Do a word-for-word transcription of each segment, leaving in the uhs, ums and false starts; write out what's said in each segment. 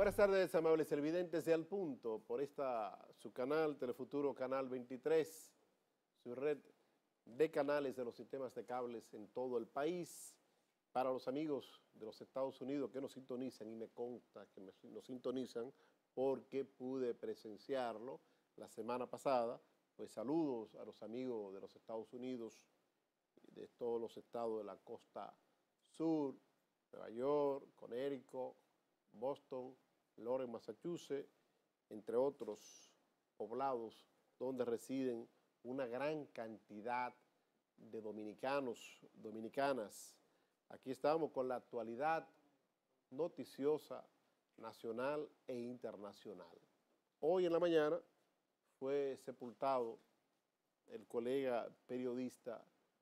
Buenas tardes, amables televidentes de Al Punto, por esta, su canal, Telefuturo Canal veintitrés, su red de canales de los sistemas de cables en todo el país. Para los amigos de los Estados Unidos que nos sintonizan, y me consta que me, nos sintonizan porque pude presenciarlo la semana pasada, pues saludos a los amigos de los Estados Unidos, de todos los estados de la costa sur, Nueva York, Connecticut, Boston, Lawrence, Massachusetts, entre otros poblados donde residen una gran cantidad de dominicanos, dominicanas. Aquí estamos con la actualidad noticiosa nacional e internacional. Hoy en la mañana fue sepultado el colega periodista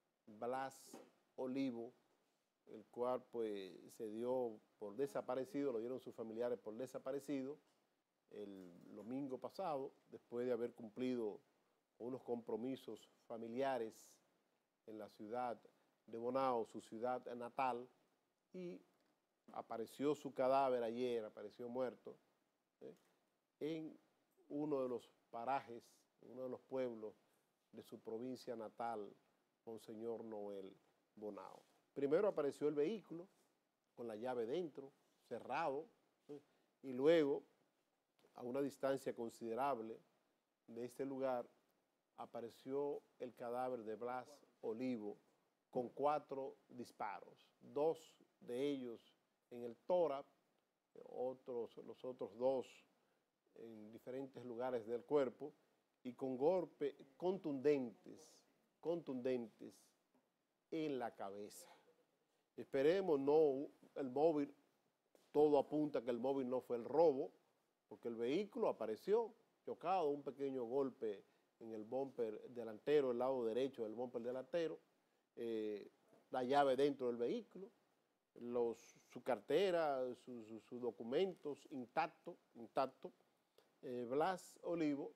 Blas Olivo, el cual pues se dio por desaparecido, lo dieron sus familiares por desaparecido el domingo pasado, después de haber cumplido unos compromisos familiares en la ciudad de Bonao, su ciudad natal, y apareció su cadáver ayer, apareció muerto, ¿eh? en uno de los parajes, uno de los pueblos de su provincia natal, Monseñor Noel Bonao. Primero apareció el vehículo con la llave dentro, cerrado, ¿eh? y luego, a una distancia considerable de este lugar, apareció el cadáver de Blas Olivo con cuatro disparos, dos de ellos en el tórax, otros, los otros dos en diferentes lugares del cuerpo, y con golpes contundentes, contundentes en la cabeza. Esperemos no, el móvil, todo apunta que el móvil no fue el robo, porque el vehículo apareció chocado, un pequeño golpe en el bumper delantero, el lado derecho del bumper delantero, eh, la llave dentro del vehículo, los, su cartera, sus su, su documentos intactos, intacto. Eh, Blas Olivo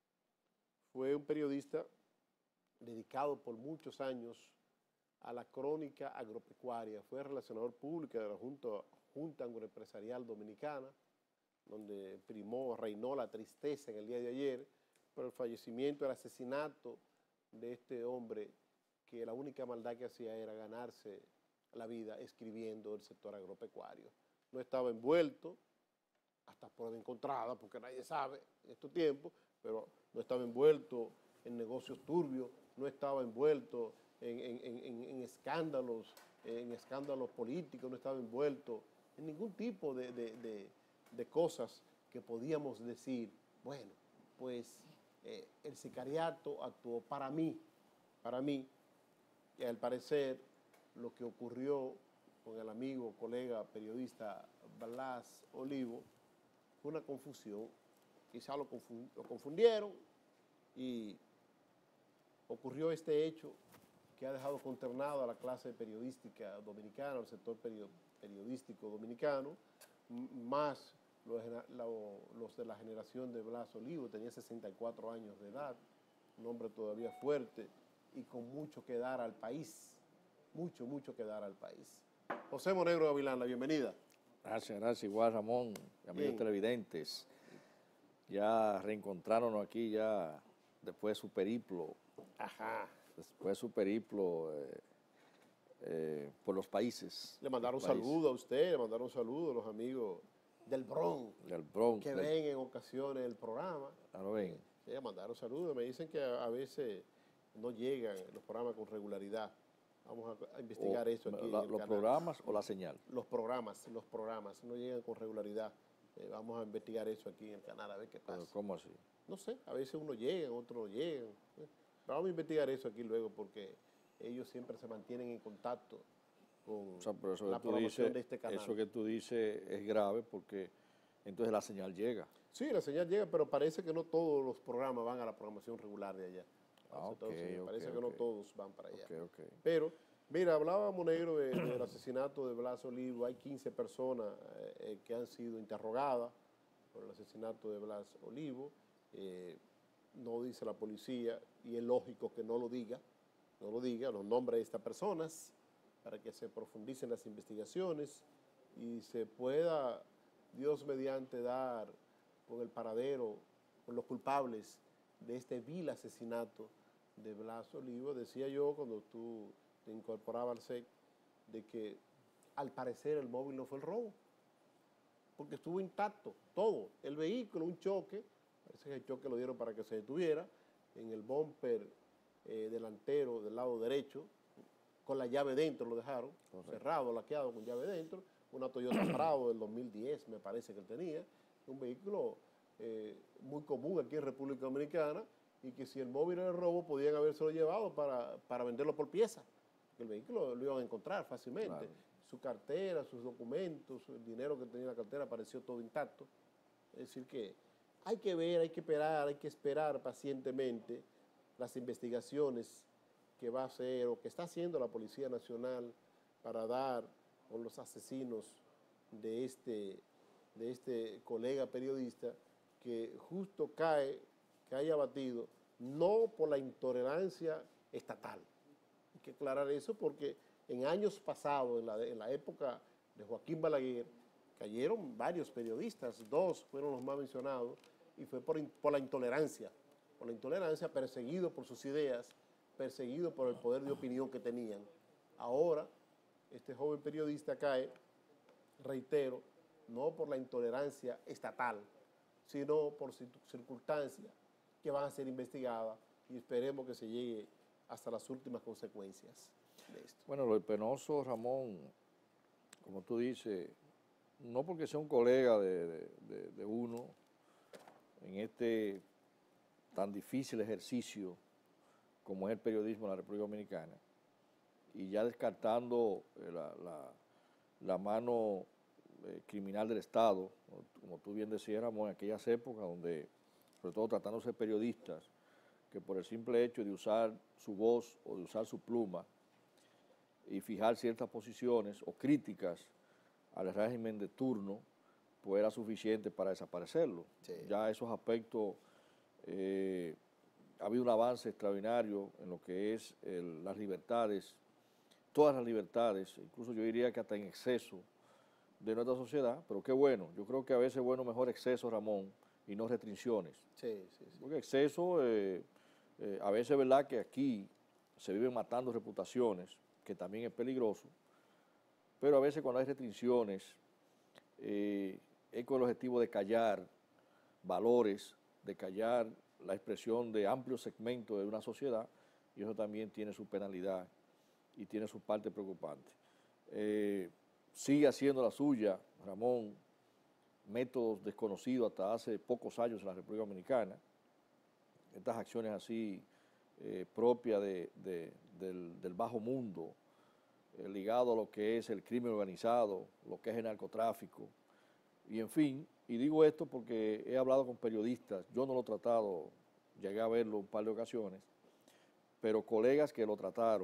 fue un periodista dedicado por muchos años a la crónica agropecuaria, fue relacionador público de la Junta, Junta Agroempresarial Dominicana, donde primó, reinó la tristeza en el día de ayer por el fallecimiento, el asesinato de este hombre que la única maldad que hacía era ganarse la vida escribiendo el sector agropecuario. No estaba envuelto, hasta prueba encontrada, porque nadie sabe en estos tiempos, pero no estaba envuelto en negocios turbios, no estaba envuelto en, en, en, en escándalos, en escándalos políticos, no estaba envuelto en ningún tipo de, de, de, de cosas que podíamos decir, bueno, pues eh, el sicariato actuó para mí, para mí, y al parecer lo que ocurrió con el amigo, colega, periodista Blas Olivo fue una confusión, quizá lo, confund, lo confundieron y ocurrió este hecho que ha dejado consternado a la clase periodística dominicana, al sector periodístico dominicano, más los, los de la generación de Blas Olivo. Tenía sesenta y cuatro años de edad, un hombre todavía fuerte y con mucho que dar al país, mucho, mucho que dar al país. José Monegro Gavilán, la bienvenida. Gracias, gracias, igual Ramón, amigos Bien. televidentes. Ya reencontrándonos aquí ya después de su periplo. Ajá. Después de su periplo eh, eh, por los países. Le mandaron saludos a usted, le mandaron saludos a los amigos del Bronx. Del Bronx. Que del... ven en ocasiones el programa. Ah, lo ven. Sí, le mandaron saludos. Me dicen que a, a veces no llegan los programas con regularidad. Vamos a, a investigar o, eso aquí. La, en el ¿Los canal. programas o la señal? Los programas, los programas no llegan con regularidad. Eh, vamos a investigar eso aquí en el canal, a ver qué pasa. ¿Pero cómo así? No sé, a veces uno llega, otros no llegan. Eh. Pero vamos a investigar eso aquí luego porque ellos siempre se mantienen en contacto con o sea, pero eso la que tú programación dices, de este canal. Eso que tú dices es grave porque entonces la señal llega. Sí, la señal llega, pero parece que no todos los programas van a la programación regular de allá. Ah, okay, entonces, okay, parece okay. que no todos van para allá. Okay, okay. Pero, mira, hablaba Monegro de, del asesinato de Blas Olivo. Hay quince personas eh, que han sido interrogadas por el asesinato de Blas Olivo. Eh, no dice la policía, y es lógico que no lo diga, no lo diga, los nombres de estas personas, para que se profundicen las investigaciones y se pueda Dios mediante dar con el paradero, con los culpables de este vil asesinato de Blas Olivo. Decía yo cuando tú te incorporabas al S E C de que al parecer el móvil no fue el robo, porque estuvo intacto, todo, el vehículo, un choque, parece que el choque lo dieron para que se detuviera, en el bumper eh, delantero del lado derecho, con la llave dentro lo dejaron, correcto, cerrado, laqueado con llave dentro, una Toyota Prado del dos mil diez me parece que él tenía, un vehículo eh, muy común aquí en República Dominicana, y que si el móvil era el robo podían habérselo llevado para, para venderlo por pieza, que el vehículo lo iban a encontrar fácilmente. Claro. Su cartera, sus documentos, el dinero que tenía en la cartera apareció todo intacto. Es decir que hay que ver, hay que esperar, hay que esperar pacientemente las investigaciones que va a hacer o que está haciendo la Policía Nacional para dar con los asesinos de este, de este colega periodista que justo cae, que haya abatido, no por la intolerancia estatal. Hay que aclarar eso porque en años pasados, en la, en la época de Joaquín Balaguer, cayeron varios periodistas, dos fueron los más mencionados, y fue por, por la intolerancia, por la intolerancia, perseguido por sus ideas, perseguido por el poder de opinión que tenían. Ahora, este joven periodista cae, reitero, no por la intolerancia estatal, sino por circunstancias que van a ser investigadas y esperemos que se llegue hasta las últimas consecuencias de esto. Bueno, lo penoso, Ramón, como tú dices, no porque sea un colega de, de, de, de uno en este tan difícil ejercicio como es el periodismo en la República Dominicana, y ya descartando eh, la, la, la mano eh, criminal del Estado, como tú bien decías, Ramón, en aquellas épocas donde, sobre todo tratándose de periodistas, que por el simple hecho de usar su voz o de usar su pluma y fijar ciertas posiciones o críticas al régimen de turno, pues era suficiente para desaparecerlo. Sí. Ya esos aspectos, eh, ha habido un avance extraordinario en lo que es el, las libertades, todas las libertades, incluso yo diría que hasta en exceso de nuestra sociedad, pero qué bueno, yo creo que a veces es bueno mejor exceso, Ramón, y no restricciones. Sí, sí, sí. Porque exceso, eh, eh, a veces es verdad que aquí se viven matando reputaciones, que también es peligroso, pero a veces cuando hay restricciones, eh, es con el objetivo de callar valores, de callar la expresión de amplios segmentos de una sociedad, y eso también tiene su penalidad y tiene su parte preocupante. Eh, sigue haciendo la suya, Ramón, métodos desconocidos hasta hace pocos años en la República Dominicana, estas acciones así eh, propias de, de, del, del bajo mundo, eh, ligado a lo que es el crimen organizado, lo que es el narcotráfico, y en fin, y digo esto porque he hablado con periodistas, yo no lo he tratado, llegué a verlo un par de ocasiones, pero colegas que lo trataron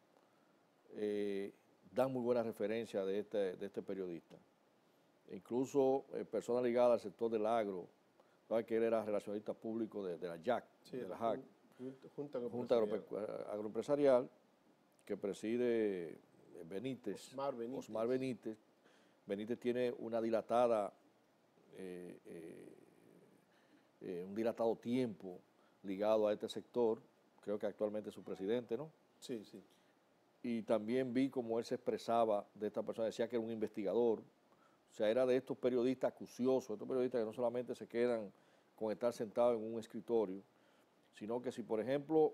eh, dan muy buena referencia de este, de este periodista. Incluso eh, personas ligadas al sector del agro, ¿sabes? Que él era relacionista público de, de la J A C, sí, de la J A C, Junta, Junta Agroempresarial. Agroempresarial, que preside Benítez, Osmar Benítez. Osmar Benítez. Benítez tiene una dilatada, eh, eh, eh, un dilatado tiempo ligado a este sector, creo que actualmente es su presidente, ¿no? Sí, sí. Y también vi cómo él se expresaba de esta persona, decía que era un investigador, o sea, era de estos periodistas acuciosos, estos periodistas que no solamente se quedan con estar sentados en un escritorio, sino que si, por ejemplo,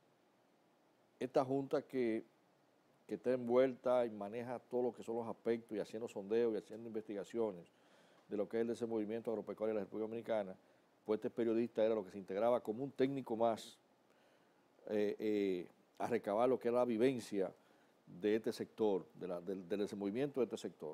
esta junta que, que está envuelta y maneja todo lo que son los aspectos y haciendo sondeos y haciendo investigaciones de lo que es el desenvolvimiento agropecuario de la República Dominicana, pues este periodista era lo que se integraba como un técnico más eh, eh, a recabar lo que era la vivencia de este sector, de la, del, del desenvolvimiento de este sector.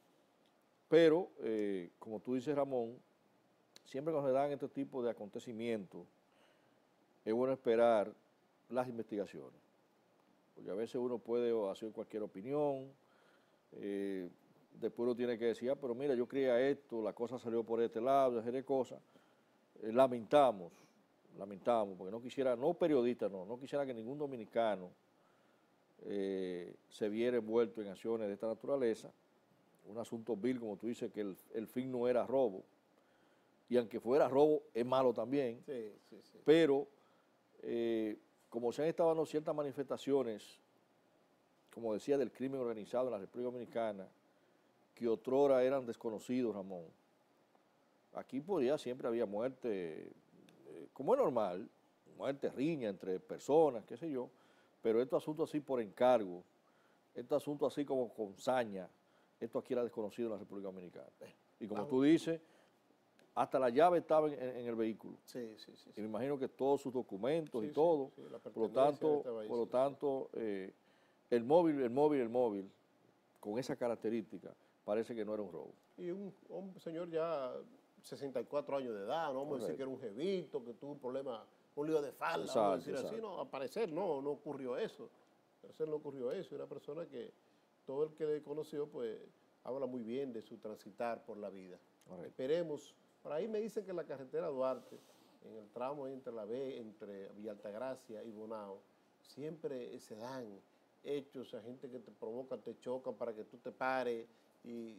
Pero, eh, como tú dices, Ramón, siempre cuando se dan este tipo de acontecimientos, es bueno esperar las investigaciones, porque a veces uno puede hacer cualquier opinión, eh, después uno tiene que decir, ah, pero mira, yo creía esto, la cosa salió por este lado, de cosas. Eh, lamentamos, lamentamos, porque no quisiera, no periodistas, no, no quisiera que ningún dominicano eh, se viera envuelto en acciones de esta naturaleza, un asunto vil, como tú dices, que el, el fin no era robo, y aunque fuera robo, es malo también, Sí, sí, sí. pero eh, como se han estado dando ciertas manifestaciones, como decía, del crimen organizado en la República Dominicana, que otrora eran desconocidos, Ramón. Aquí podía, siempre había muerte, eh, como es normal, muerte, riña entre personas, qué sé yo, pero estos asuntos así por encargo, estos asuntos así como con saña, esto aquí era desconocido en la República Dominicana. Y como tú dices, hasta la llave estaba en, en el vehículo. Sí, sí, sí. Y me imagino que todos sus documentos Sí, y sí, todo, sí, la por lo pertenencia tanto, estaba ahí, por lo sí, tanto eh, el móvil, el móvil, el móvil, con esa característica, parece que no era un robo. Y un, un señor ya sesenta y cuatro años de edad, no vamos a decir Correcto. que era un jevito, que tuvo un problema, un lío de falda, Exacto, vamos a decir así, exacto. no, al parecer no, no ocurrió eso. Al parecer no ocurrió eso, una persona que todo el que le conoció, pues, habla muy bien de su transitar por la vida. Correcto. Esperemos, por ahí me dicen que la carretera Duarte, en el tramo entre la B, entre Villa Altagracia y Bonao, siempre se dan hechos, a gente que te provocan, te chocan para que tú te pares y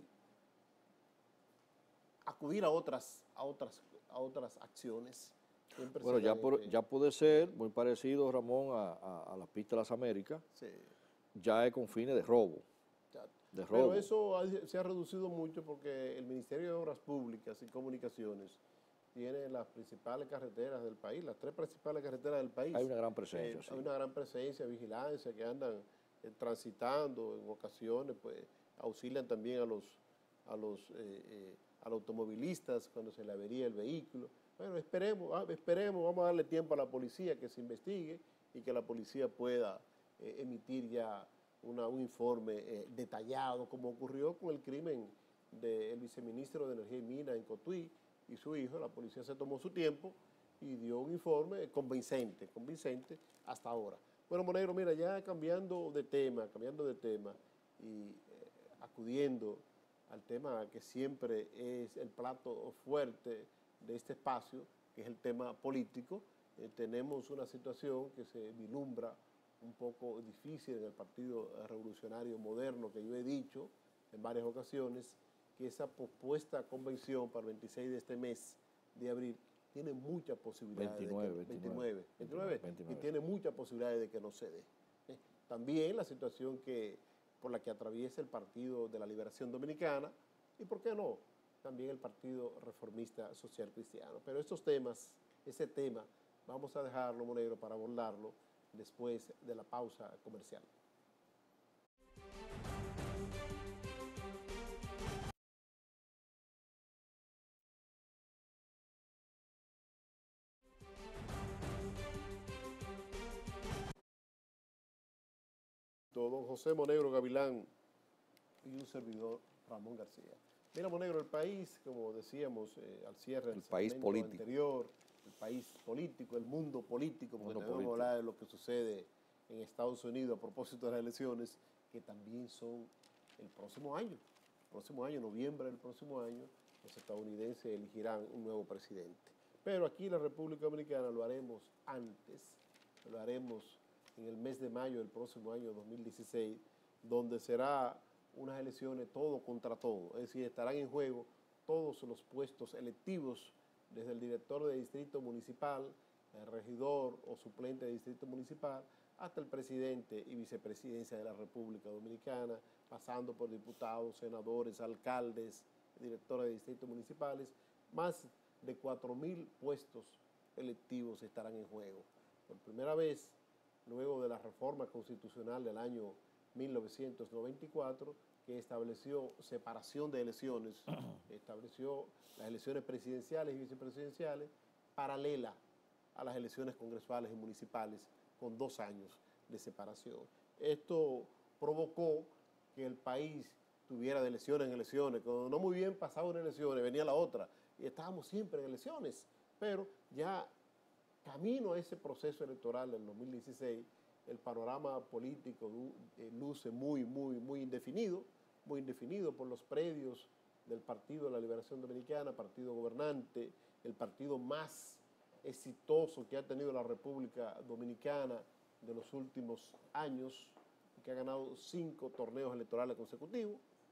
acudir a otras, a otras, a otras acciones. Siempre Bueno, se ya, dan por, este- ya puede ser muy parecido, Ramón, a, a, a la pista de las Américas, sí, ya es con fines de robo, ya. de Pero robo. eso ha- se ha reducido mucho porque el Ministerio de Obras Públicas y Comunicaciones tiene las principales carreteras del país, las tres principales carreteras del país. Hay una gran presencia, Eh, sí. Hay una gran presencia, vigilancia, que andan eh, transitando en ocasiones, pues auxilian también a los, a los, eh, eh, a los automovilistas cuando se le avería el vehículo. Bueno, esperemos, ah, esperemos, vamos a darle tiempo a la policía que se investigue y que la policía pueda eh, emitir ya una, un informe eh, detallado, como ocurrió con el crimen del viceministro de Energía y Minas en Cotuí y su hijo. La policía se tomó su tiempo y dio un informe convincente, convincente hasta ahora. Bueno, Monegro, mira, ya cambiando de tema, cambiando de tema y eh, acudiendo al tema que siempre es el plato fuerte de este espacio, que es el tema político, eh, tenemos una situación que se vislumbra un poco difícil en el Partido Revolucionario Moderno, que yo he dicho en varias ocasiones, que esa pospuesta convención para el veintiséis de este mes de abril tiene muchas posibilidades veintinueve, de que, veintinueve, veintinueve, veintinueve, y tiene muchas posibilidades de que no se dé. ¿eh? También la situación que, por la que atraviesa el Partido de la Liberación Dominicana y, ¿por qué no?, también el Partido Reformista Social Cristiano. Pero estos temas, ese tema, vamos a dejarlo, Monegro, para abordarlo después de la pausa comercial. Don José Monegro Gavilán y un servidor, Ramón García. Mira, Monegro, el país, como decíamos eh, al cierre del El país segmento político. anterior, el país político, el mundo político, porque Mundo tenemos que político. hablar de lo que sucede en Estados Unidos a propósito de las elecciones, que también son el próximo año. El próximo año, noviembre del próximo año, los estadounidenses elegirán un nuevo presidente. Pero aquí en la República Dominicana lo haremos antes, lo haremos en el mes de mayo del próximo año dos mil dieciséis, donde será unas elecciones todo contra todo, es decir, estarán en juego todos los puestos electivos, desde el director de distrito municipal, el regidor o suplente de distrito municipal, hasta el presidente y vicepresidencia de la República Dominicana, pasando por diputados, senadores, alcaldes, directores de distritos municipales. Más de cuatro mil puestos electivos estarán en juego. Por primera vez, luego de la reforma constitucional del año mil novecientos noventa y cuatro, que estableció separación de elecciones, estableció las elecciones presidenciales y vicepresidenciales paralela a las elecciones congresuales y municipales, con dos años de separación. Esto provocó que el país tuviera de elecciones en elecciones. Cuando no muy bien pasaba una elección, venía la otra, y estábamos siempre en elecciones, pero ya camino a ese proceso electoral del dos mil dieciséis, el panorama político eh, luce muy, muy, muy indefinido, muy indefinido por los predios del Partido de la Liberación Dominicana, partido gobernante, el partido más exitoso que ha tenido la República Dominicana de los últimos años, que ha ganado cinco torneos electorales consecutivos,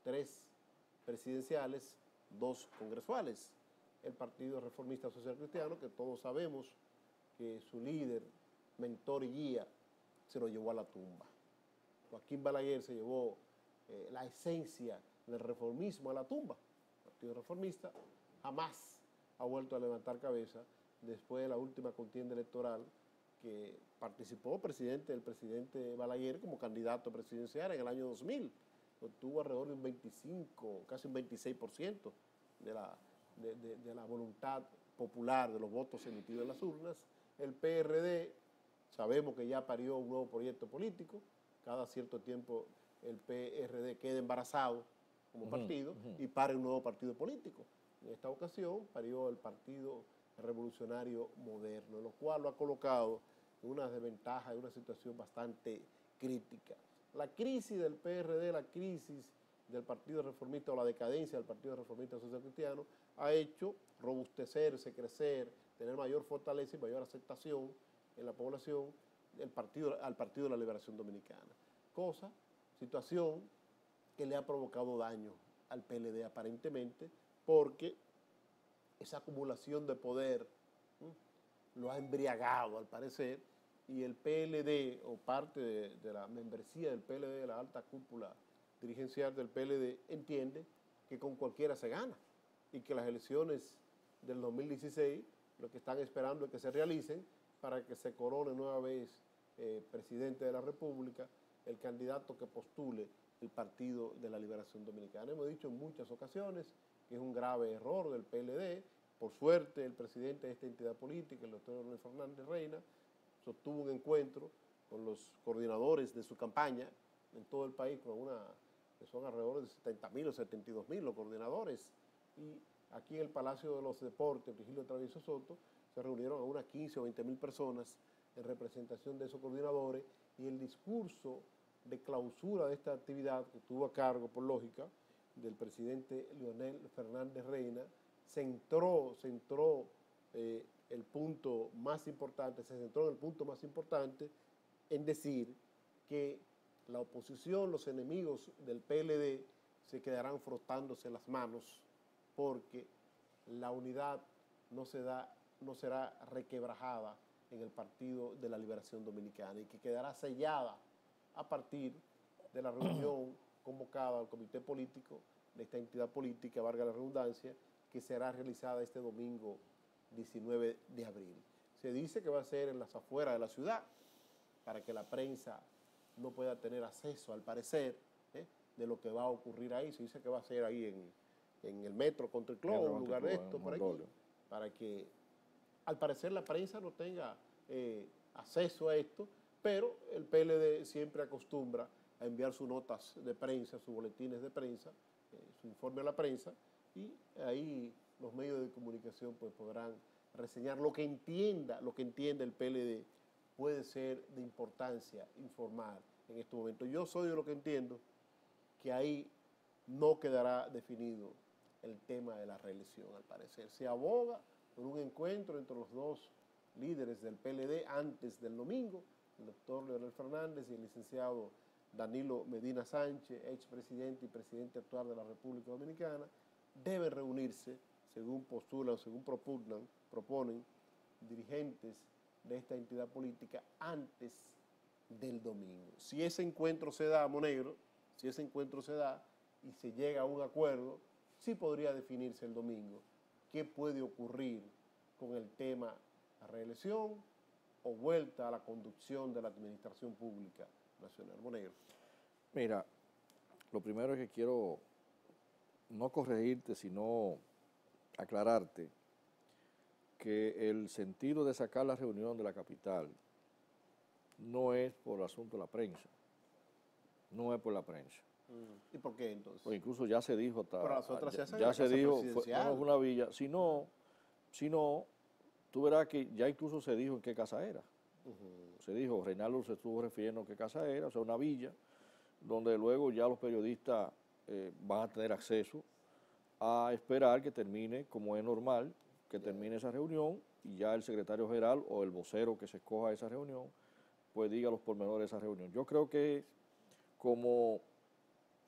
tres presidenciales, dos congresuales. El Partido Reformista Social Cristiano, que todos sabemos que su líder, mentor y guía, se lo llevó a la tumba. Joaquín Balaguer se llevó eh, la esencia del reformismo a la tumba. El Partido Reformista jamás ha vuelto a levantar cabeza después de la última contienda electoral que participó presidente, el presidente Balaguer como candidato presidencial en el año dos mil. Obtuvo alrededor de un veinticinco, casi un veintiséis por ciento de la, de, de, de la voluntad popular, de los votos emitidos en las urnas. El P R D, sabemos que ya parió un nuevo proyecto político. Cada cierto tiempo el P R D queda embarazado como uh-huh, partido uh-huh. y pare un nuevo partido político. En esta ocasión parió el Partido Revolucionario Moderno, lo cual lo ha colocado en una desventaja, en una situación bastante crítica. La crisis del P R D, la crisis del Partido Reformista o la decadencia del Partido Reformista Social Cristiano ha hecho robustecerse, crecer, tener mayor fortaleza y mayor aceptación en la población el partido, al Partido de la Liberación Dominicana. Cosa, situación que le ha provocado daño al P L D aparentemente, porque esa acumulación de poder ¿sí? lo ha embriagado al parecer, y el P L D o parte de, de la membresía del P L D, de la alta cúpula dirigencial del P L D, entiende que con cualquiera se gana y que las elecciones del dos mil dieciséis lo que están esperando es que se realicen para que se corone nueva vez eh, presidente de la República el candidato que postule el Partido de la Liberación Dominicana. Hemos dicho en muchas ocasiones que es un grave error del P L D. Por suerte, el presidente de esta entidad política, el doctor Leonel Fernández Reina, sostuvo un encuentro con los coordinadores de su campaña en todo el país, con una, que son alrededor de setenta mil o setenta y dos mil los coordinadores, y aquí en el Palacio de los Deportes, Virgilio Travieso Soto, se reunieron a unas quince o veinte mil personas en representación de esos coordinadores, y el discurso de clausura de esta actividad, que tuvo a cargo, por lógica, del presidente Leonel Fernández Reina, centró, centró eh, el punto más importante, se centró en el punto más importante en decir que la oposición, los enemigos del P L D se quedarán frotándose las manos porque la unidad no, se da, no será requebrajada en el Partido de la Liberación Dominicana y que quedará sellada a partir de la reunión convocada al comité político de esta entidad política, valga la redundancia, que será realizada este domingo diecinueve de abril. Se dice que va a ser en las afueras de la ciudad, para que la prensa no pueda tener acceso, al parecer, ¿eh? de lo que va a ocurrir ahí. Se dice que va a ser ahí en, en el Metro Country Club, un lugar de esto, por aquí, para que, al parecer, la prensa no tenga eh, acceso a esto, pero el P L D siempre acostumbra a enviar sus notas de prensa, sus boletines de prensa, eh, su informe a la prensa, y ahí los medios de comunicación pues podrán reseñar lo que entienda, lo que entienda el P L D puede ser de importancia informar en este momento. Yo soy de lo que entiendo que ahí no quedará definido el tema de la reelección, al parecer. Se aboga por un encuentro entre los dos líderes del P L D antes del domingo, el doctor Leonel Fernández y el licenciado Danilo Medina Sánchez, expresidente y presidente actual de la República Dominicana, deben reunirse, según postulan, según propugnan, proponen dirigentes de esta entidad política antes del domingo. Si ese encuentro se da, Monegro, si ese encuentro se da y se llega a un acuerdo, sí podría definirse el domingo qué puede ocurrir con el tema la reelección o vuelta a la conducción de la administración pública nacional. Monegro. Mira, lo primero es que quiero no corregirte, sino aclararte que el sentido de sacar la reunión de la capital no es por el asunto de la prensa, no es por la prensa. ¿Y por qué entonces? Pues incluso ya se dijo, hasta, pero las otras ya, se, ya se dijo, fue, no es una villa, sino, sino, tú verás que ya incluso se dijo en qué casa era. Uh-huh. Se dijo, Reinaldo se estuvo refiriendo a qué casa era, o sea, una villa, donde luego ya los periodistas eh, van a tener acceso a esperar que termine, como es normal, que termine esa reunión y ya el secretario general o el vocero que se escoja a esa reunión, pues diga los pormenores de esa reunión. Yo creo que como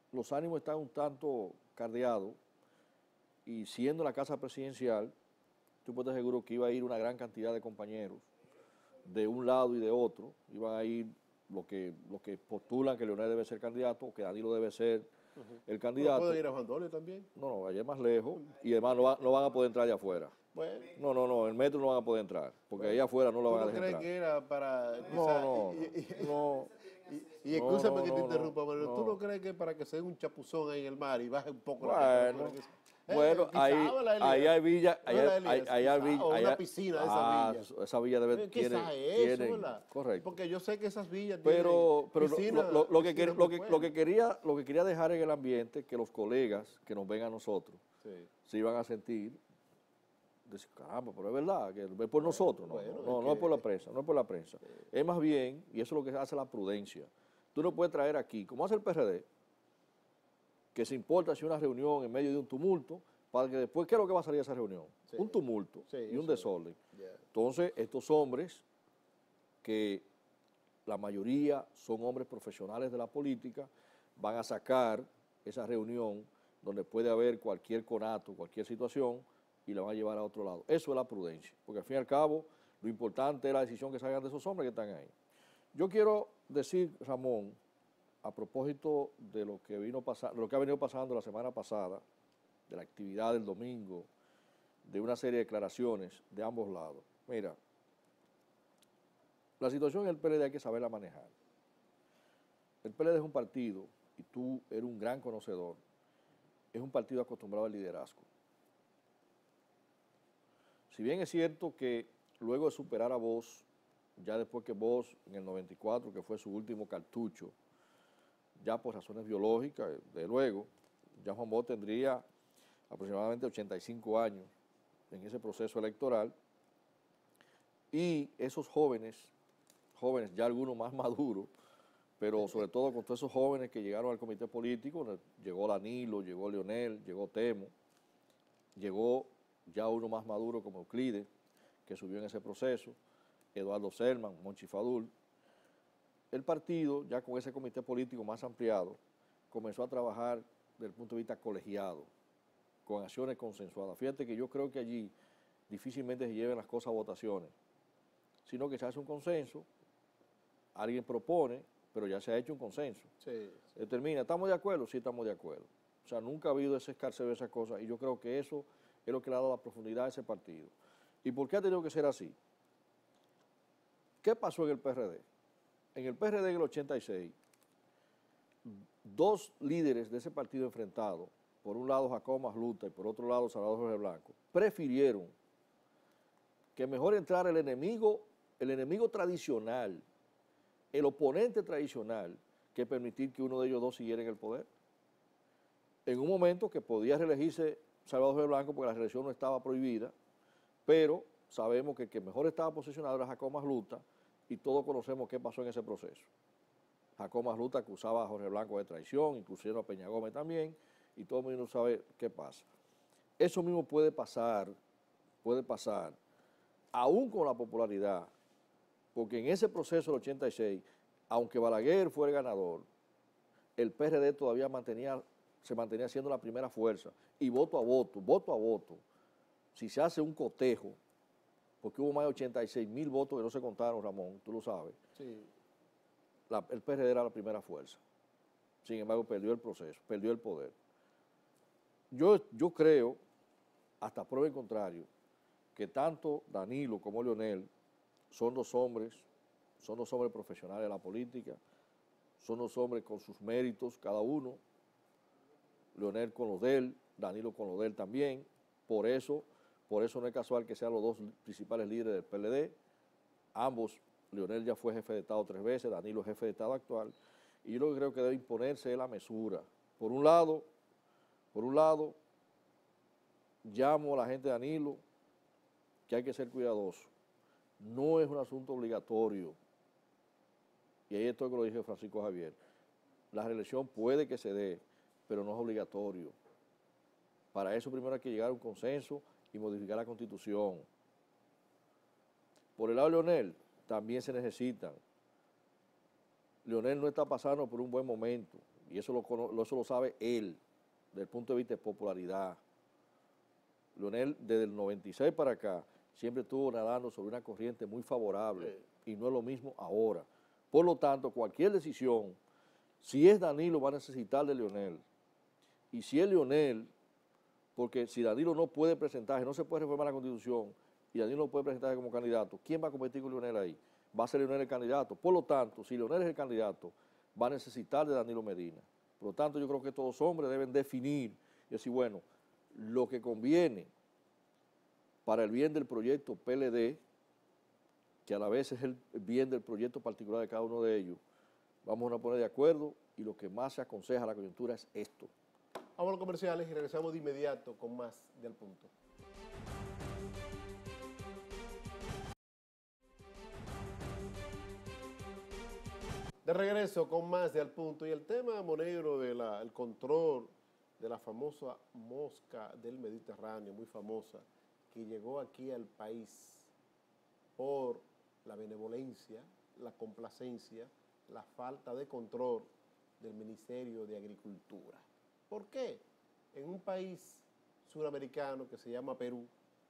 los ánimos están un tanto cardeados y siendo la casa presidencial, tú puedes estar seguro que iba a ir una gran cantidad de compañeros de un lado y de otro, iban a ir los que, los que postulan que Leonel debe ser candidato, que Danilo debe ser uh-huh. el candidato. ¿No puede ir a Juan Dolio también? No, no, allá es más lejos y además no, va, no van a poder entrar allá afuera. Bueno. No, no, no, el metro no van a poder entrar, porque bueno, allá afuera no lo van a dejar entrar. ¿Tú no crees que era para...? No, no, y, y, no. Y, y escúchame no, no, que te no, interrumpa, pero no. ¿tú no crees que para que se dé un chapuzón ahí en el mar y baje un poco bueno, la temperatura? Eh, bueno, ahí, ahí hay villa, ahí hay, hay, hay, hay villa, o una hay, piscina de ah, esa villa. Esa villa debe ¿Qué tiene, es eso, tiene, verdad? Correcto. Porque yo sé que esas villas pero, tienen pero piscina, lo, lo, lo, que quer, lo, que, buena. lo que quería, lo que quería dejar en el ambiente que los colegas que nos ven a nosotros sí. se iban a sentir, decir, caramba, pero es verdad que es por nosotros, no, bueno, no, no, es, no es por la prensa, no es por la prensa, sí. es más bien y eso es lo que hace la prudencia. Tú no puedes traer aquí, como hace el P R D, que se importa si una reunión en medio de un tumulto, para que después, ¿qué es lo que va a salir de esa reunión? Sí. Un tumulto sí, y un desorden. Yeah. Entonces, estos hombres, que la mayoría son hombres profesionales de la política, van a sacar esa reunión donde puede haber cualquier conato, cualquier situación, y la van a llevar a otro lado. Eso es la prudencia, porque al fin y al cabo, lo importante es la decisión que salgan de esos hombres que están ahí. Yo quiero decir, Ramón, a propósito de lo que vino pasando, lo que ha venido pasando la semana pasada, de la actividad del domingo, de una serie de declaraciones de ambos lados. Mira, la situación en el P L D hay que saberla manejar. El P L D es un partido, y tú eres un gran conocedor, es un partido acostumbrado al liderazgo. Si bien es cierto que luego de superar a Bosch, ya después que Bosch en el noventa y cuatro, que fue su último cartucho, ya por razones biológicas, de luego, ya Juan Bosch tendría aproximadamente ochenta y cinco años en ese proceso electoral, y esos jóvenes, jóvenes ya algunos más maduros, pero sobre todo con todos esos jóvenes que llegaron al comité político, llegó Danilo, llegó Leonel, llegó Temo, llegó ya uno más maduro como Euclides, que subió en ese proceso, Eduardo Selman, Monchi Fadul. El partido, ya con ese comité político más ampliado, comenzó a trabajar desde el punto de vista colegiado, con acciones consensuadas. Fíjate que yo creo que allí difícilmente se lleven las cosas a votaciones, sino que se hace un consenso, alguien propone, pero ya se ha hecho un consenso. Sí, sí. Determina, ¿estamos de acuerdo? Sí, estamos de acuerdo. O sea, nunca ha habido ese escarceo de esas cosas, y yo creo que eso es lo que le ha dado la profundidad a ese partido. ¿Y por qué ha tenido que ser así? ¿Qué pasó en el P R D? En el P R D en el ochenta y seis, dos líderes de ese partido enfrentado, por un lado Jacobo Masluta y por otro lado Salvador Jorge Blanco, prefirieron que mejor entrara el enemigo, el enemigo tradicional, el oponente tradicional, que permitir que uno de ellos dos siguiera en el poder. En un momento que podía reelegirse Salvador Jorge Blanco porque la reelección no estaba prohibida, pero sabemos que el que mejor estaba posicionado era Jacobo Masluta, y todos conocemos qué pasó en ese proceso. Jacobo Masluta acusaba a Jorge Blanco de traición, incluso a Peña Gómez también, y todo el mundo sabe qué pasa. Eso mismo puede pasar, puede pasar, aún con la popularidad, porque en ese proceso del ochenta y seis, aunque Balaguer fue el ganador, el P R D todavía mantenía, se mantenía siendo la primera fuerza, y voto a voto, voto a voto, si se hace un cotejo, porque hubo más de ochenta y seis mil votos que no se contaron, Ramón, tú lo sabes, sí. la, el P R D era la primera fuerza. Sin embargo, perdió el proceso, perdió el poder. Yo, yo creo, hasta prueba en contrario, que tanto Danilo como Leonel son dos hombres, son dos hombres profesionales de la política, son dos hombres con sus méritos cada uno, Leonel con los de él, Danilo con los de él también, por eso, por eso no es casual que sean los dos principales líderes del P L D, ambos, Leonel ya fue jefe de Estado tres veces, Danilo jefe de Estado actual, y yo lo que creo que debe imponerse es la mesura. Por un lado, por un lado, llamo a la gente de Danilo que hay que ser cuidadoso. No es un asunto obligatorio, y ahí esto es lo que lo dijo Francisco Javier, la reelección puede que se dé, pero no es obligatorio. Para eso primero hay que llegar a un consenso y modificar la Constitución. Por el lado de Leonel, también se necesitan. Leonel no está pasando por un buen momento, y eso lo, cono- eso lo sabe él, desde el punto de vista de popularidad. Leonel, desde el noventa y seis para acá, siempre estuvo nadando sobre una corriente muy favorable, Sí. y no es lo mismo ahora. Por lo tanto, cualquier decisión, si es Danilo, va a necesitar de Leonel. Y si es Leonel, porque si Danilo no puede presentarse, no se puede reformar la Constitución, y Danilo no puede presentarse como candidato, ¿quién va a competir con Leonel ahí? Va a ser Leonel el candidato. Por lo tanto, si Leonel es el candidato, va a necesitar de Danilo Medina. Por lo tanto, yo creo que todos los hombres deben definir y decir, bueno, lo que conviene para el bien del proyecto P L D, que a la vez es el bien del proyecto particular de cada uno de ellos, vamos a poner de acuerdo, y lo que más se aconseja a la coyuntura es esto. Vamos a los comerciales y regresamos de inmediato con más de Al Punto. De regreso con más de Al Punto, y el tema, Monegro, del control de la famosa mosca del Mediterráneo, muy famosa, que llegó aquí al país por la benevolencia, la complacencia, la falta de control del Ministerio de Agricultura. ¿Por qué? En un país suramericano que se llama Perú,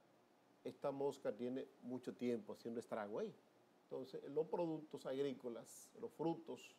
esta mosca tiene mucho tiempo haciendo estrago ahí. Entonces, los productos agrícolas, los frutos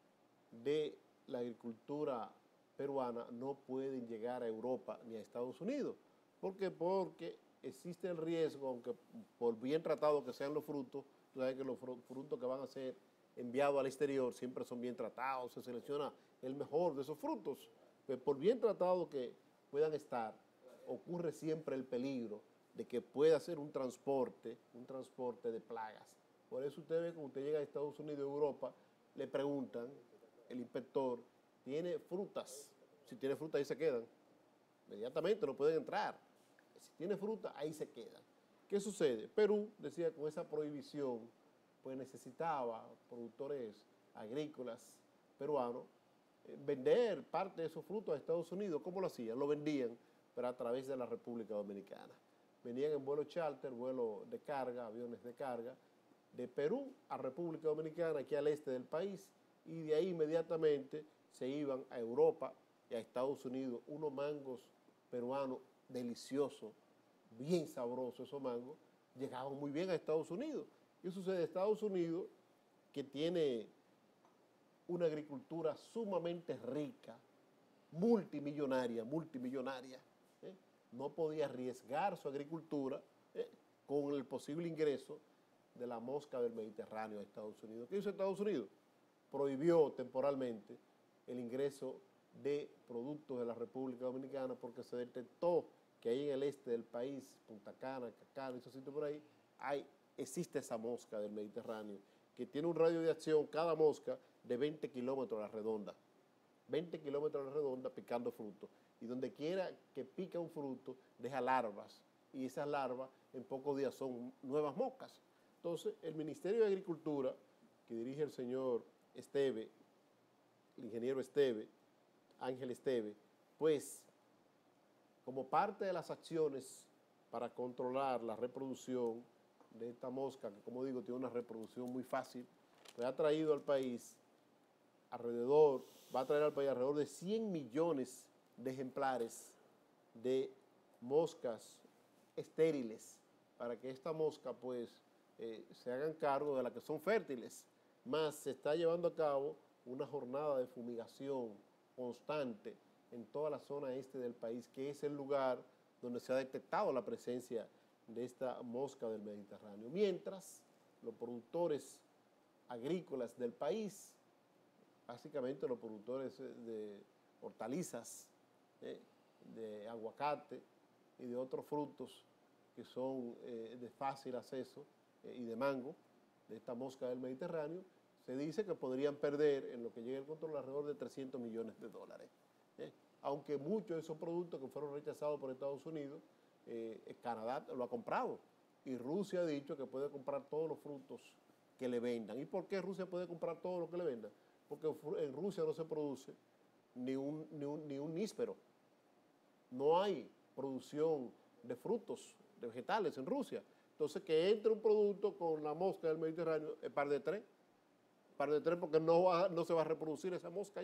de la agricultura peruana no pueden llegar a Europa ni a Estados Unidos. ¿Por qué? Porque existe el riesgo, aunque por bien tratados que sean los frutos, tú sabes que los frutos que van a ser enviados al exterior siempre son bien tratados, se selecciona el mejor de esos frutos. Pues por bien tratados que puedan estar, ocurre siempre el peligro de que pueda ser un transporte, un transporte de plagas. Por eso usted ve, cuando usted llega a Estados Unidos o Europa, le preguntan, el inspector, ¿tiene frutas? Si tiene fruta, ahí se quedan. Inmediatamente no pueden entrar. Si tiene fruta, ahí se quedan. ¿Qué sucede? Perú, decía, con esa prohibición, pues necesitaba productores agrícolas peruanos eh, vender parte de esos frutos a Estados Unidos. ¿Cómo lo hacían? Lo vendían, pero a través de la República Dominicana. Venían en vuelo charter, vuelo de carga, aviones de carga, de Perú a República Dominicana, aquí al este del país, y de ahí inmediatamente se iban a Europa y a Estados Unidos. Unos mangos peruanos deliciosos, bien sabrosos esos mangos, llegaban muy bien a Estados Unidos. ¿Qué sucede? Estados Unidos, que tiene una agricultura sumamente rica, multimillonaria, multimillonaria, ¿eh? no podía arriesgar su agricultura ¿eh? con el posible ingreso de la mosca del Mediterráneo a Estados Unidos. ¿Qué hizo Estados Unidos? Prohibió temporalmente el ingreso de productos de la República Dominicana porque se detectó que ahí en el este del país, Punta Cana, Cacana, esos sitios por ahí, hay, existe esa mosca del Mediterráneo que tiene un radio de acción, cada mosca, de veinte kilómetros a la redonda. veinte kilómetros a la redonda picando frutos. Y donde quiera que pica un fruto, deja larvas. Y esas larvas en pocos días son nuevas moscas. Entonces, el Ministerio de Agricultura, que dirige el señor Esteve, el ingeniero Esteve, Ángel Esteve, pues, como parte de las acciones para controlar la reproducción de esta mosca, que como digo, tiene una reproducción muy fácil, pues ha traído al país alrededor, va a traer al país alrededor de cien millones de ejemplares de moscas estériles, para que esta mosca, pues, eh, se hagan cargo de las que son fértiles. Más se está llevando a cabo una jornada de fumigación constante en toda la zona este del país, que es el lugar donde se ha detectado la presencia de esta mosca del Mediterráneo. Mientras, los productores agrícolas del país, básicamente los productores de hortalizas, eh, de aguacate y de otros frutos que son eh, de fácil acceso eh, y de mango, de esta mosca del Mediterráneo, se dice que podrían perder en lo que llegue el control alrededor de trescientos millones de dólares. Eh. Aunque muchos de esos productos que fueron rechazados por Estados Unidos, eh, Canadá lo ha comprado y Rusia ha dicho que puede comprar todos los frutos que le vendan. ¿Y por qué Rusia puede comprar todo lo que le vendan? Porque en Rusia no se produce ni un, ni un, ni un níspero. No hay producción de frutos, de vegetales en Rusia. Entonces, que entre un producto con la mosca del Mediterráneo es par de tres. Par de tres porque no, va, no se va a reproducir esa mosca ya.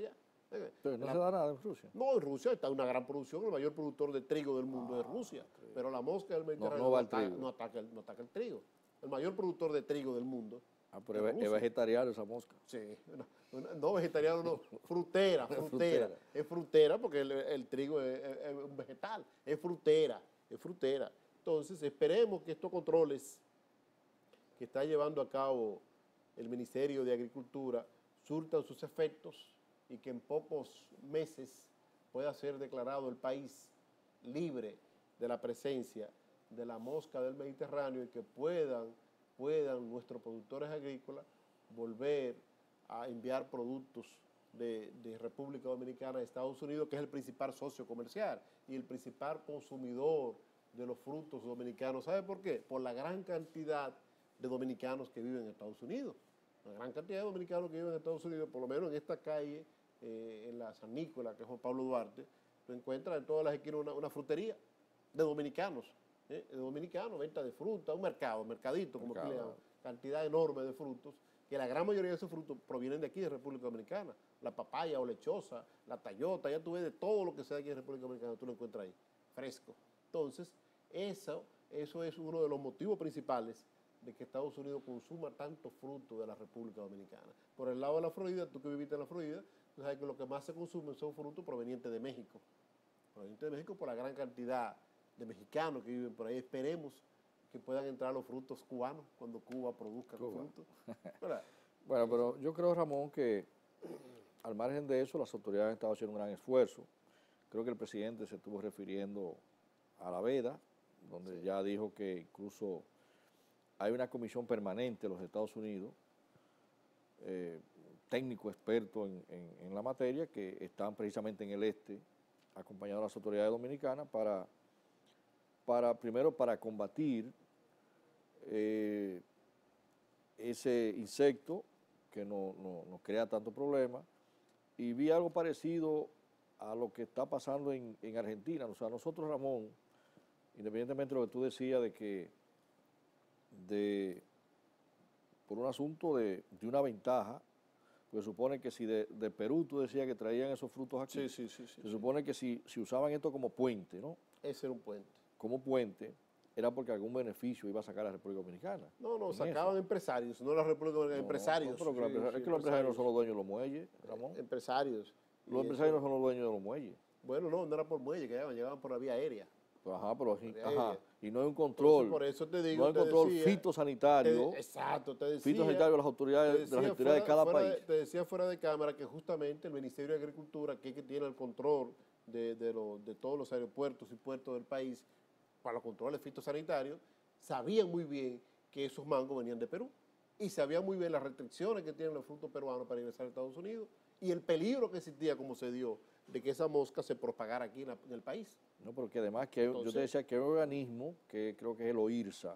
Eh, Pero no la- se da nada en Rusia. no, en Rusia está una gran producción, el mayor productor de trigo del mundo Ah, es Rusia, trigo. pero la mosca del Mediterráneo no va el ataca, trigo. no ataca el, no ataca el trigo. El mayor productor de trigo del mundo Ah, pero es es, es Rusia. vegetariano esa mosca. Sí, no, no- no vegetariano, no, frutera, frutera, Frutera. es frutera porque el, el trigo es, es- es un vegetal, es frutera, es frutera. Entonces esperemos que estos controles que está llevando a cabo el Ministerio de Agricultura surtan sus efectos y que en pocos meses pueda ser declarado el país libre de la presencia de la mosca del Mediterráneo y que puedan, puedan nuestros productores agrícolas volver a enviar productos de, de República Dominicana a Estados Unidos, que es el principal socio comercial y el principal consumidor de los frutos dominicanos. ¿Sabe por qué? Por la gran cantidad de dominicanos que viven en Estados Unidos. Una gran cantidad de dominicanos que viven en Estados Unidos, por lo menos en esta calle, eh, en la San Nicolás, que es Juan Pablo Duarte, tú encuentras en todas las esquinas una, una frutería de dominicanos, ¿eh? de dominicanos, venta de fruta, un mercado, mercadito, como aquí le llaman, cantidad enorme de frutos, que la gran mayoría de esos frutos provienen de aquí, de República Dominicana. La papaya o lechosa, la tayota, ya tú ves de todo lo que sea aquí en República Dominicana, tú lo encuentras ahí, fresco. Entonces, eso, eso es uno de los motivos principales de que Estados Unidos consuma tanto fruto de la República Dominicana. Por el lado de la Florida, tú que viviste en la Florida, tú sabes que lo que más se consume son frutos provenientes de México. Provenientes de México por la gran cantidad de mexicanos que viven por ahí. Esperemos que puedan entrar los frutos cubanos cuando Cuba produzca Cuba. frutos. ¿Verdad? Bueno, pero yo creo, Ramón, que al margen de eso, las autoridades han estado haciendo un gran esfuerzo. Creo que el presidente se estuvo refiriendo a la veda, donde Sí. ya dijo que incluso hay una comisión permanente en los Estados Unidos, eh, técnico experto en, en- en la materia, que están precisamente en el este, acompañando a las autoridades dominicanas para, para primero, para combatir eh, ese insecto que no, no- nos crea tanto problema. Y vi algo parecido a lo que está pasando en, en Argentina. O sea, nosotros, Ramón, independientemente de lo que tú decías de que de, por un asunto de, de una ventaja, pues supone que si de, de Perú tú decías que traían esos frutos aquí, Sí, sí, sí, sí. se supone que si, si usaban esto como puente, ¿no? Ese era un puente. Como puente, era porque algún beneficio iba a sacar a la República Dominicana. No, no, en sacaban eso. empresarios, no la República Dominicana, No, empresarios. no, pero que los sí, empresarios- sí, es que los empresarios no son los dueños de los muelles, Ramón. Eh, Empresarios. Y Los empresarios no eso- son los dueños de los muelles. Bueno, no, no era por muelle, que llegaban, llegaban por la vía aérea. Pues, ajá, pero aquí- Por ajá, ahí. y no hay un Entonces, control, por eso te digo, no hay te control decía- fitosanitario, Te- exacto, te decía. fitosanitario de las te autoridades, de decía las autoridades de cada fuera país. te decía fuera de cámara que justamente el Ministerio de Agricultura, que es que tiene el control de, de, lo- de todos los aeropuertos y puertos del país para los controles fitosanitarios, sabían muy bien que esos mangos venían de Perú y sabían muy bien las restricciones que tienen los frutos peruanos para ingresar a Estados Unidos y el peligro que existía, como se dio, de que esa mosca se propagara aquí en, la- en el país. No, porque además que hay- yo te Entonces- decía que hay un organismo, que creo que es el OIRSA,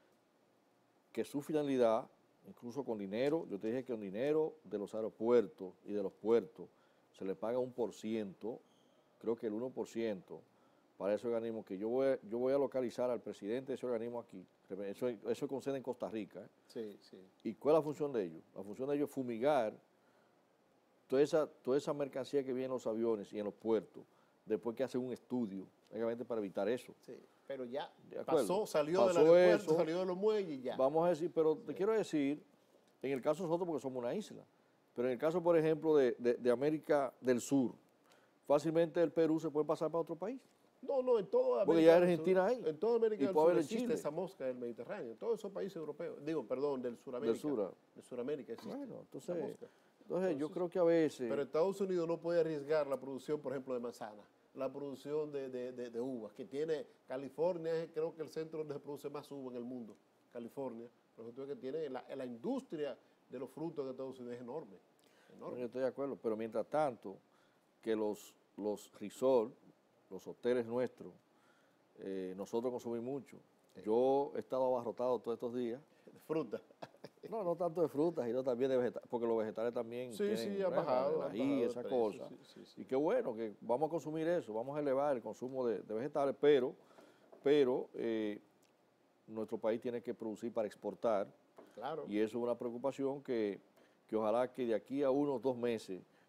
que su finalidad, incluso con dinero, yo te dije que con dinero de los aeropuertos y de los puertos se le paga un por ciento, creo que el uno por ciento, para ese organismo, que yo voy, a- yo voy a localizar al presidente de ese organismo aquí. Eso, eso es con sede en Costa Rica. ¿eh? Sí, sí. ¿Y cuál es la función de ellos? La función de ellos es fumigar toda esa, toda esa mercancía que viene en los aviones y en los puertos, después que hacen un estudio, obviamente para evitar eso. Sí, pero ya De acuerdo. pasó, salió Pasó del aeropuerto, eso. salió de los muelles y ya. Vamos a decir, pero te quiero decir, en el caso de nosotros porque somos una isla, pero en el caso, por ejemplo, de, de- de América del Sur, fácilmente el Perú se puede pasar para otro país. No, no, en toda América Porque ya del Argentina Sur, hay. En toda América Y del puede Sur haber en existe Chile. esa mosca del Mediterráneo. En todos esos países europeos. Digo, perdón, del Suramérica. Del sur. De Suramérica existe Bueno, esa entonces, mosca. entonces yo Entonces, creo que a veces... Pero Estados Unidos no puede arriesgar la producción, por ejemplo, de manzana, la producción de, de, de, de uvas, que tiene California, es creo que el centro donde se produce más uva en el mundo, California. Por ejemplo, que tiene la, la industria de los frutos de Estados Unidos es enorme. enorme. Yo estoy de acuerdo, pero mientras tanto, que los, los resorts, los hoteles nuestros, eh, nosotros consumimos mucho. Yo he estado abarrotado todos estos días. De fruta. No, no tanto de frutas, sino también de vegetales, porque los vegetales también Sí, tienen sí, ha ¿verdad? bajado. el ha ají, bajado de esa precio, cosa. sí, sí, sí. Y qué bueno que vamos a consumir eso, vamos a elevar el consumo de, de vegetales, pero, pero eh, nuestro país tiene que producir para exportar Claro. y eso es una preocupación que, que ojalá que de aquí a unos dos meses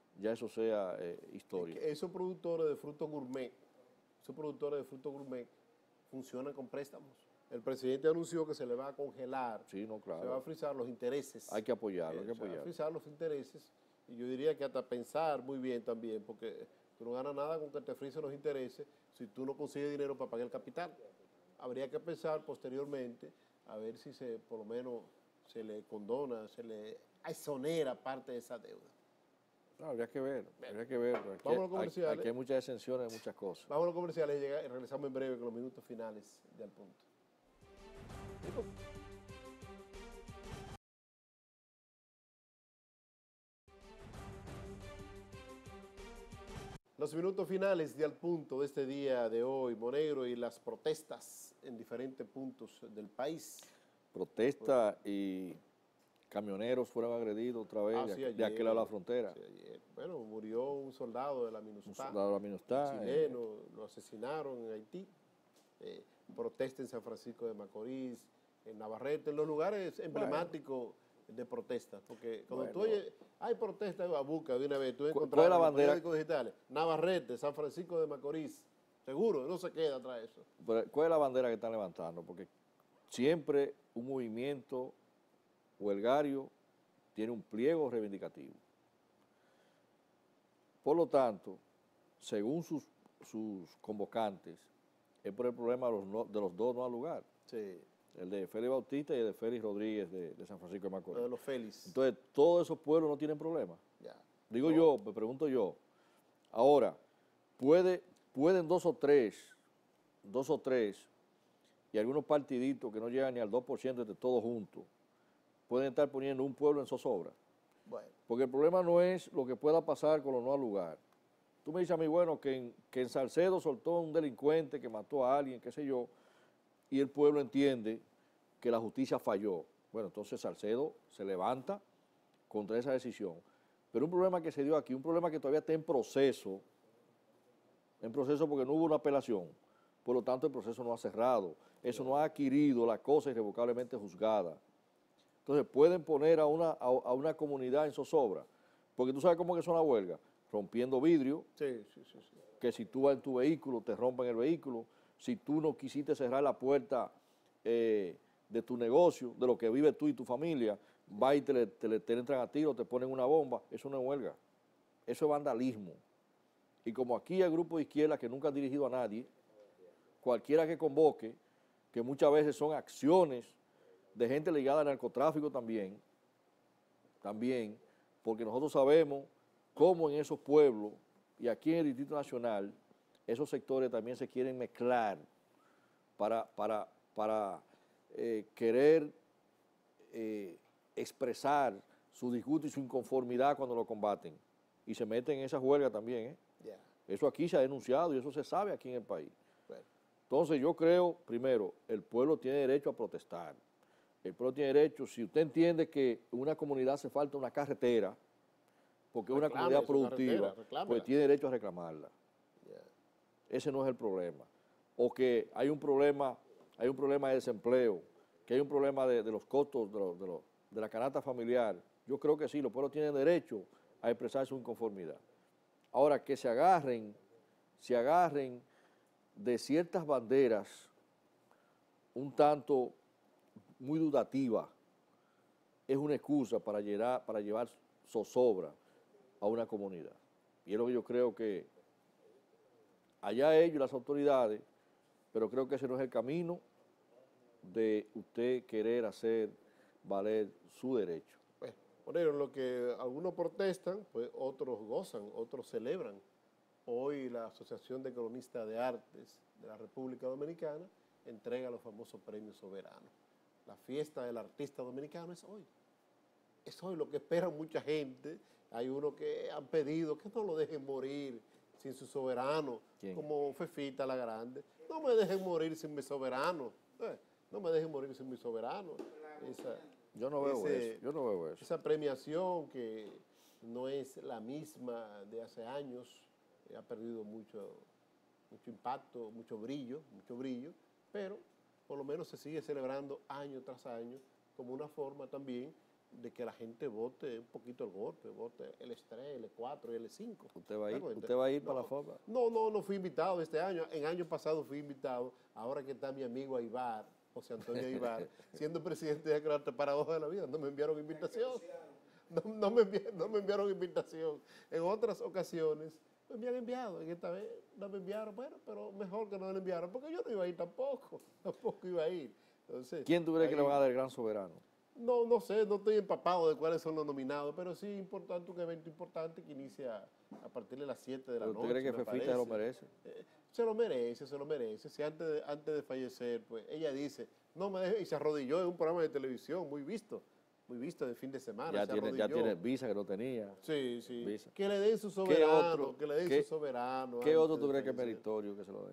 ya eso sea eh, historia. Es que esos productores de frutos gourmet, esos productores de frutos gourmet funcionan con préstamos. El presidente anunció que se le va a congelar, Sí, no, claro. se va a frisar los intereses. Hay que apoyarlo, hay que Eh, se va a apoyarlo. frisar los intereses y yo diría que hasta pensar muy bien también, porque tú no ganas nada con que te frisen los intereses si tú no consigues dinero para pagar el capital. Habría que pensar posteriormente a ver si se, por lo menos se le condona, se le exonera parte de esa deuda. No, habría que ver, habría que ver. Aquí, Vamos a los hay, comerciales. aquí hay muchas exenciones de muchas cosas. Vamos a los comerciales y llega- y regresamos en breve con los minutos finales de Al Punto. Los minutos finales de Al Punto de este día de hoy, Monegro, y las protestas en diferentes puntos del país. Protesta y camioneros fueron agredidos otra vez Ah, de, sí, aqu- de ayer, aquel lado de la frontera. sí, ayer. Bueno, murió un soldado de la Un MINUSTAH, soldado de la MINUSTAH, eh, chileno, lo asesinaron en Haití. Eh, protesta en San Francisco de Macorís, en Navarrete, en los lugares emblemáticos de protesta. Porque cuando tú Bueno. oyes, hay protesta en Babuca de una vez, tú ¿Cuál encontrás es la en los bandera? periódicos digitales, Navarrete, San Francisco de Macorís, seguro, no se queda atrás de eso. Pero, ¿cuál es la bandera que están levantando? Porque siempre un movimiento huelgario tiene un pliego reivindicativo. Por lo tanto, según sus, sus convocantes, es por el problema de los, no- de los dos no al lugar, Sí, el de Félix Bautista y el de Félix Rodríguez de, de San Francisco de lo Macorís. de los Félix. Entonces, todos esos pueblos no tienen problema. Ya. Digo No. yo, me pregunto yo. Ahora, puede, pueden dos o tres, dos o tres, y algunos partiditos que no llegan ni al dos por ciento de todos juntos, pueden estar poniendo un pueblo en zozobra. Bueno, Porque el problema no es lo que pueda pasar con los no al lugar. Tú me dices a mí, bueno, que en, que en Salcedo soltó un delincuente que mató a alguien, qué sé yo, y el pueblo entiende que la justicia falló. Bueno, entonces Salcedo se levanta contra esa decisión. Pero un problema que se dio aquí, un problema que todavía está en proceso, en proceso porque no hubo una apelación, por lo tanto el proceso no ha cerrado, eso no ha adquirido la cosa irrevocablemente juzgada. Entonces pueden poner a una, a, a una comunidad en zozobra, porque tú sabes cómo que son las huelgas, rompiendo vidrio, sí, sí, sí, sí. que si tú vas en tu vehículo te rompen el vehículo, si tú no quisiste cerrar la puerta eh, de tu negocio, de lo que vives tú y tu familia, va y te, le, te, le, te le entran a tiro, te ponen una bomba, eso no es huelga, eso es vandalismo. Y como aquí hay grupos de izquierda que nunca han dirigido a nadie, cualquiera que convoque, que muchas veces son acciones de gente ligada al narcotráfico también, también, porque nosotros sabemos cómo en esos pueblos y aquí en el Distrito Nacional, esos sectores también se quieren mezclar para, para, para eh, querer eh, expresar su disgusto y su inconformidad cuando lo combaten. Y se meten en esa huelga también, ¿eh? Ya. Eso aquí se ha denunciado y eso se sabe aquí en el país. Bueno, Entonces yo creo, primero, el pueblo tiene derecho a protestar. El pueblo tiene derecho, si usted entiende que en una comunidad hace falta una carretera, porque es una Reclame comunidad su productiva, carretera, reclámela. pues tiene derecho a reclamarla. ya. Ese no es el problema. O que hay un problema, hay un problema de desempleo, que hay un problema de, de los costos de, los- de, los- de la canasta familiar. Yo creo que sí, los pueblos tienen derecho a expresar su inconformidad. Ahora, que se agarren, se agarren de ciertas banderas un tanto muy dudativas, es una excusa para llevar, para llevar zozobra a una comunidad. Y es lo que yo creo que allá ellos, las autoridades, pero creo que ese no es el camino de usted querer hacer valer su derecho. Bueno, Monero, lo que algunos protestan, pues otros gozan, otros celebran. Hoy la Asociación de Cronistas de Artes de la República Dominicana entrega los famosos premios soberanos. La fiesta del artista dominicano es hoy. Es hoy lo que espera mucha gente. Hay uno que han pedido que no lo dejen morir sin su soberano, ¿Quién? como Fefita la Grande. No me dejen morir sin mi soberano. Eh, no me dejen morir sin mi soberano. Esa, Yo no veo ese- eso, yo no veo eso. esa premiación que no es la misma de hace años, eh, ha perdido mucho, mucho impacto, mucho brillo, mucho brillo, pero por lo menos se sigue celebrando año tras año como una forma también de que la gente vote un poquito el golpe, vote el S tres, el E cuatro y el E cinco. ¿Usted va a ir, ¿Usted va a ir no, para la forma? No, no, no fui invitado este año. En año pasado fui invitado. Ahora que está mi amigo Aibar, José Antonio Aibar, siendo presidente de la Paradoja de la Vida, no me enviaron invitación. No, no, me enviaron, no me enviaron invitación. En otras ocasiones me habían enviado. En esta vez no me enviaron, bueno, pero mejor que no me enviaron, porque yo no iba a ir tampoco. Tampoco iba a ir. Entonces, ¿quién tú crees ahí, que le van a dar el gran soberano? No, no sé, no estoy empapado de cuáles son los nominados, pero sí importante, un evento importante que inicia a partir de las siete de la ¿Pero noche. ¿Usted cree que Fefita se lo merece? Eh, se lo merece, se lo merece. Si antes de, antes de fallecer, pues ella dice, no me deje, y se arrodilló en un programa de televisión muy visto, muy visto de fin de semana. Ya, se tiene, ya arrodilló. tiene visa que no tenía. Sí, sí. Visa. Que le den su ¿Qué soberano, otro, que le den qué, su soberano. ¿Qué otro antes tú de crees que es fallecer. meritorio que se lo den?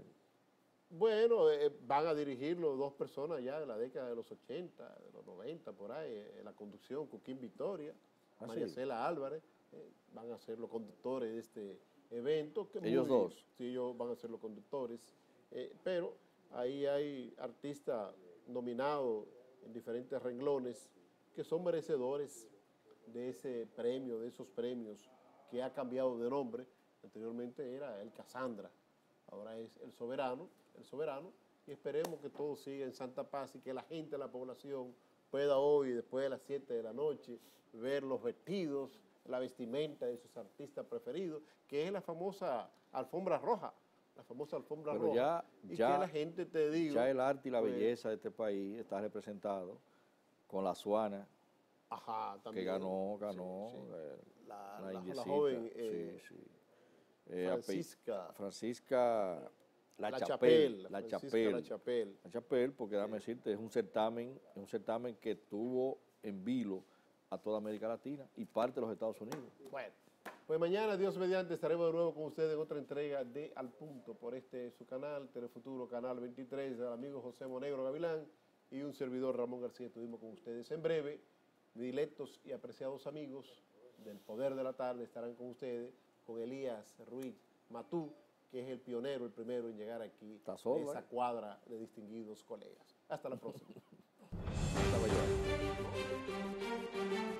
Bueno, eh, van a dirigirlo dos personas ya de la década de los ochenta, de los noventa, por ahí, eh, la conducción, Coquín Victoria, ¿Ah, María sí? Cela Álvarez, eh, van a ser los conductores de este evento. Que ¿Ellos muy, dos? Sí, ellos van a ser los conductores, eh, pero ahí hay artistas nominados en diferentes renglones que son merecedores de ese premio, de esos premios, que ha cambiado de nombre. Anteriormente era el Casandra, ahora es el Soberano, el Soberano, y esperemos que todo siga en santa paz y que la gente de la población pueda hoy, después de las siete de la noche, ver los vestidos, la vestimenta de sus artistas preferidos, que es la famosa alfombra roja, la famosa alfombra Pero roja. ya, y ya, que la gente te diga... ya el arte y la pues, belleza de este país está representado con la Suana, ajá, también, que ganó, ganó, sí, sí. eh, La, la la- la indiecita, joven eh, sí, sí. Eh, Francisca, ape- Francisca La, La Chapelle, Chapelle, La Francisca Chapelle. La Chapelle. La Chapelle, porque déjame decirte, es un certamen, es un certamen que tuvo en vilo a toda América Latina y parte de los Estados Unidos. Bueno, pues mañana, Dios mediante, estaremos de nuevo con ustedes en otra entrega de Al Punto por este su canal, Telefuturo, Canal veintitrés, del amigo José Monegro Gavilán y un servidor Ramón García. Estuvimos con ustedes en breve. Dilectos y apreciados amigos del Poder de la Tarde estarán con ustedes, con Elías Ruiz Matú, que es el pionero, el primero en llegar aquí, Está solo, de esa ¿eh? cuadra de distinguidos colegas. Hasta la próxima. Hasta mañana.